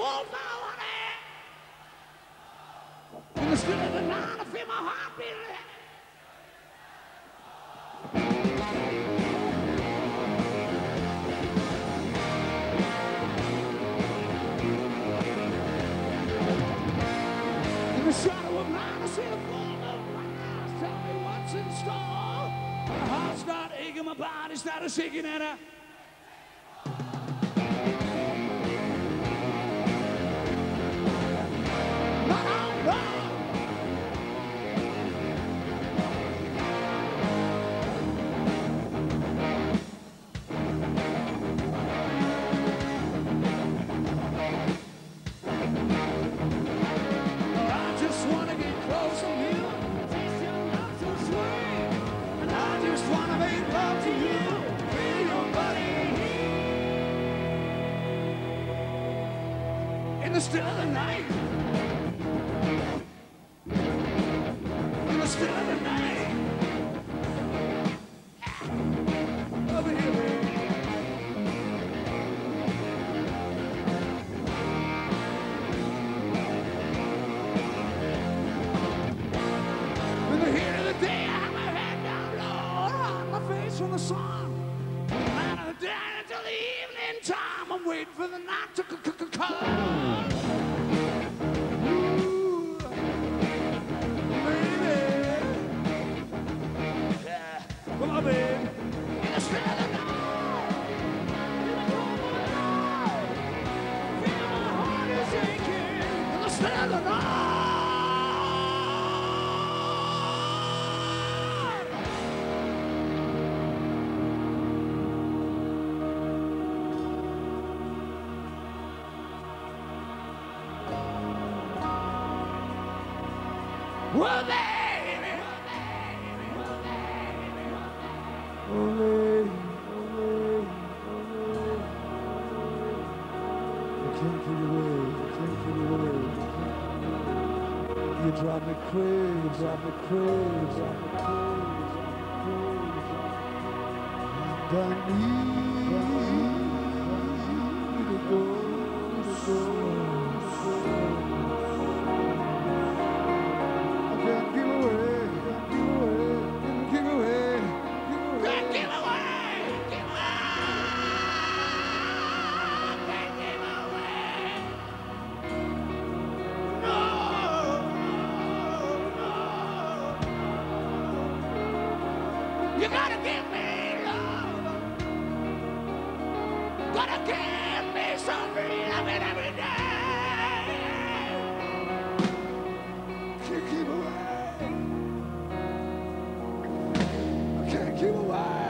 wolf I want it. In the still of the night, I feel my heart beating. In the shadow of night, I see the full of eyes. Tell me what's in store. My heart started aching, my body started shaking, and I. In the still of the night. In the still of the night. Over here, baby. In the heat of the day, I have my head down low, hide my face from the sun. From the night of the day until the evening time, I'm waiting for the night to come. Come on, babe. In the still of the night. Feel my heart is aching. In the still of the night. Well, baby. You drive me crazy, drive me crazy, drive me crazy. And I need to go. I can't give away, can't give away, can't give away, can't give away, give away, can't give away. No, no. You gotta give me love. Gotta give me some loving every day. Can't keep away. I can't keep away.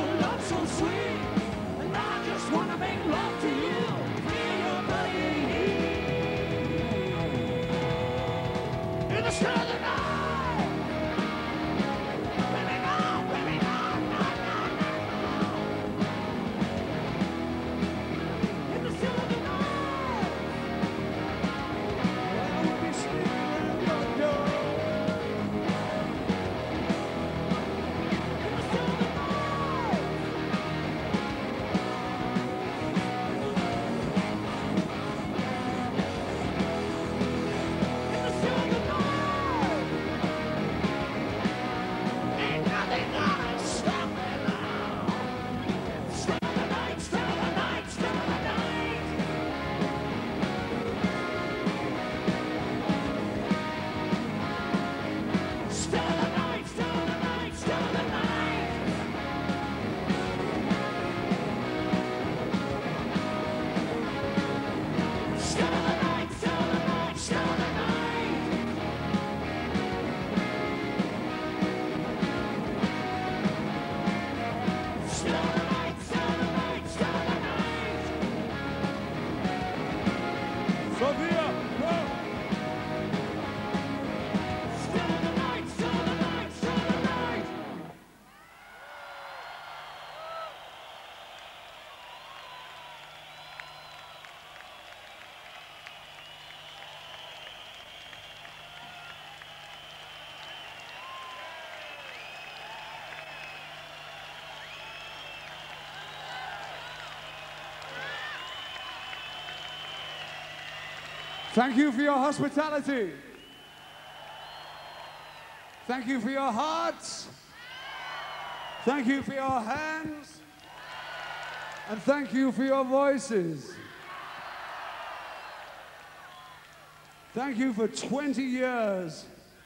Wanna make love to you, feel your body heat. Thank you for your hospitality. Thank you for your hearts. Thank you for your hands. And thank you for your voices. Thank you for 20 years.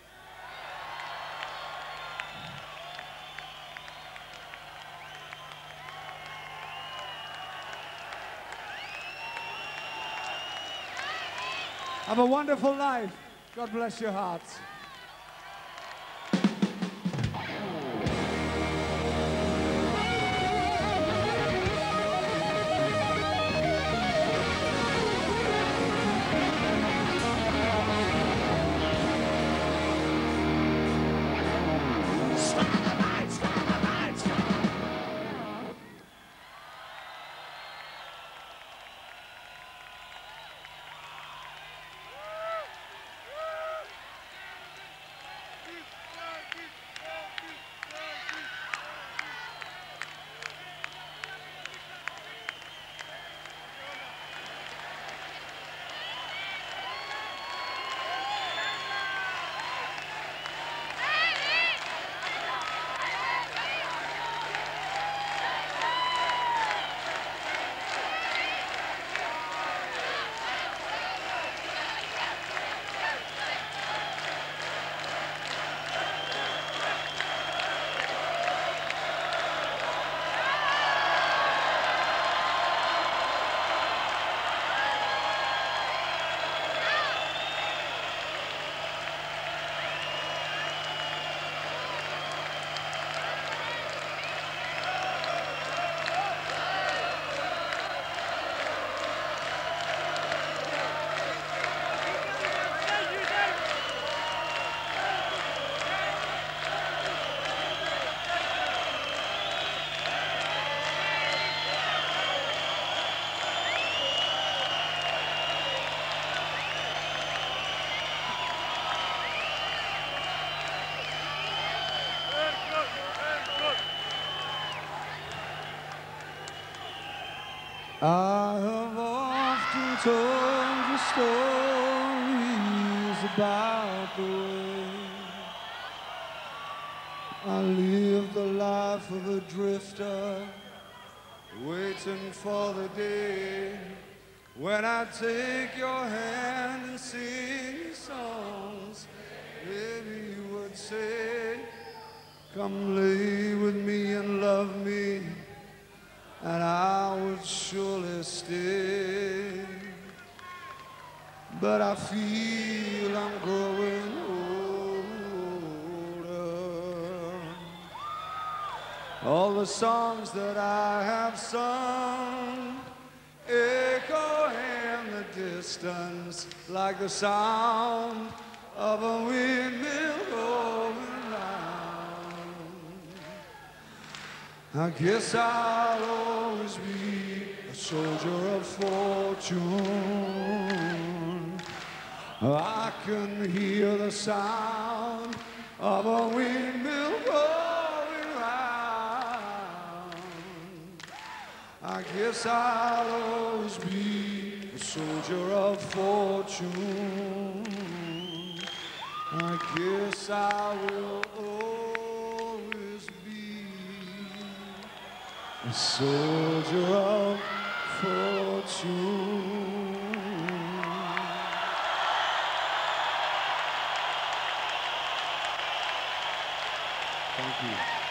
Have a wonderful life. God bless your hearts. I have often told you stories about the way I lived the life of a drifter, waiting for the day when I take your hand and sing songs. Maybe you would say, come lay with me and love me, and I would surely stay. But I feel I'm growing older. All the songs that I have sung echo in the distance like the sound of a windmill going round. I guess I'll always be a soldier of fortune. I can hear the sound of a windmill going round. I guess I'll always be a soldier of fortune. I guess I will always be a soldier of fortune. Thank you.